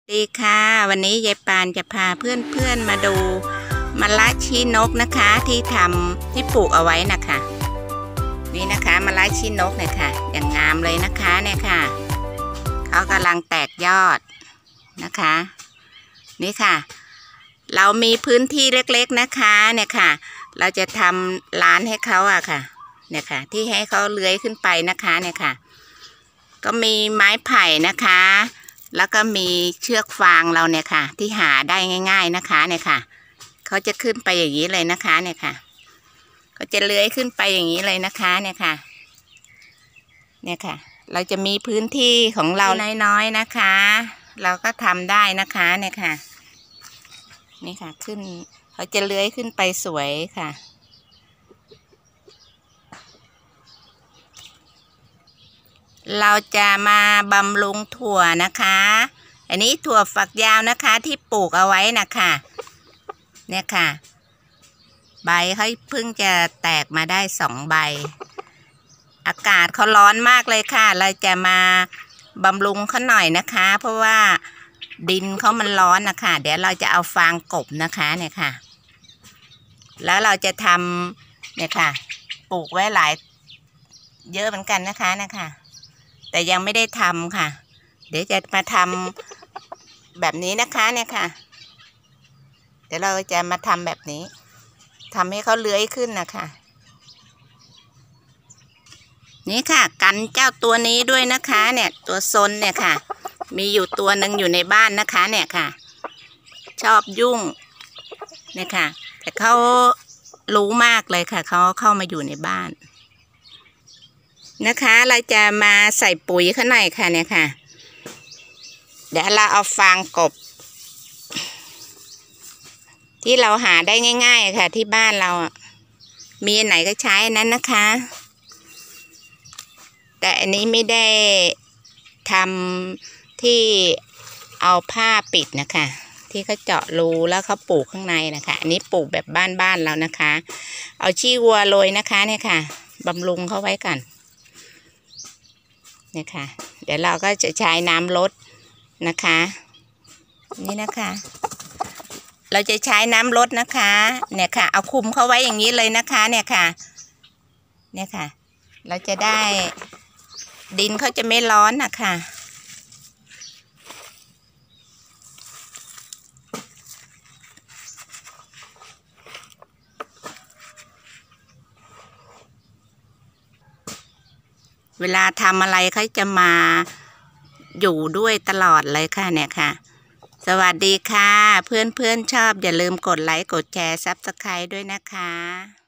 ดีค่ะวันนี้ยายปานจะพาเพื่อนๆมาดูมะระชี้นกนะคะที่ปลูกเอาไว้นะคะนี่นะคะมะระชี้นกเนี่ยค่ะอย่างงามเลยนะคะเนี่ยค่ะเขากำลังแตกยอดนะคะนี่ค่ะเรามีพื้นที่เล็กๆนะคะเนี่ยค่ะเราจะทำร้านให้เขาอะค่ะเนี่ยค่ะที่ให้เขาเลื้อยขึ้นไปนะคะเนี่ยค่ะก็มีไม้ไผ่นะคะแล้วก็มีเชือกฟางเราเนี่ยค่ะที่หาได้ง่ายๆนะคะเนี่ยค่ะเขาจะขึ้นไปอย่างนี้เลยนะคะเนี่ยค่ะก็จะเลื้อยขึ้นไปอย่างนี้เลยนะคะเนี่ยค่ะเนี่ยค่ะเราจะมีพื้นที่ของเราน้อยๆนะคะเราก็ทำได้นะคะเนี่ยค่ะนี่ค่ะขึ้นเขาจะเลื้อยขึ้นไปสวยค่ะเราจะมาบำรุงถั่วนะคะอันนี้ถั่วฝักยาวนะคะที่ปลูกเอาไว้นะคะเนี่ยค่ะใบเขาเพิ่งจะแตกมาได้2 ใบอากาศเขาร้อนมากเลยค่ะเราจะมาบำรุงเขาหน่อยนะคะเพราะว่าดินเขามันร้อนนะคะเดี๋ยวเราจะเอาฟางกบนะคะเนี่ยค่ะแล้วเราจะทำเนี่ยค่ะปลูกไว้เยอะเหมือนกันนะคะแต่ยังไม่ได้ทำค่ะเดี๋ยวจะมาทำแบบนี้นะคะเนี่ยค่ะเดี๋ยวเราจะมาทำแบบนี้ทำให้เขาเลื้อยขึ้นนะคะนี่ค่ะกันเจ้าตัวนี้ด้วยนะคะเนี่ยตัวซนเนี่ยค่ะมีอยู่ตัวหนึ่งอยู่ในบ้านนะคะเนี่ยค่ะชอบยุ่งเนี่ยค่ะแต่เขารู้มากเลยค่ะเขาเข้ามาอยู่ในบ้านนะคะเราจะมาใส่ปุ๋ยข้างในค่ะเนี่ยค่ะเดี๋ยวเราเอาฟางกบที่เราหาได้ง่ายๆค่ะที่บ้านเรามีไหนก็ใช้นั้นนะคะแต่อันนี้ไม่ได้ทำที่เอาผ้าปิดนะคะที่เขาเจาะรูแล้วเขาปลูกข้างในนะคะอันนี้ปลูกแบบบ้านๆเรานะคะเอาขี้วัวโรยนะคะเนี่ยค่ะบำรุงเขาไว้ก่อนเนี่ยค่ะเดี๋ยวเราก็จะใช้น้ำลดนะคะนี่นะคะเราจะใช้น้ำลดนะคะเนี่ยค่ะเอาคุมเขาไว้อย่างนี้เลยนะคะเนี่ยค่ะเราจะได้ดินเขาจะไม่ร้อนนะคะเวลาทำอะไรเขาจะมาอยู่ด้วยตลอดเลยค่ะเนี่ยค่ะสวัสดีค่ะเพื่อนๆชอบอย่าลืมกดไลค์กดแชร์ Subscribe ด้วยนะคะ